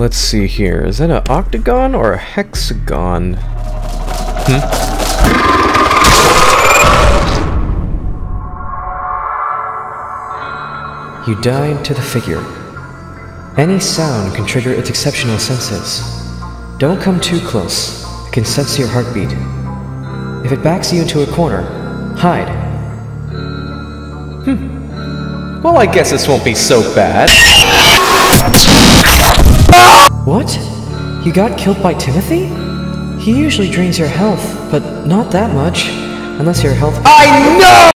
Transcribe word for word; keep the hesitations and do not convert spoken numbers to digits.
let's see here. Is that an octagon or a hexagon? Hmm? You died to the figure. Any sound can trigger its exceptional senses. Don't come too close. It can sense your heartbeat. If it backs you into a corner, hide. Hmm. Well, I guess this won't be so bad. What? You got killed by Timothy? He usually drains your health, but not that much. Unless your health- I know!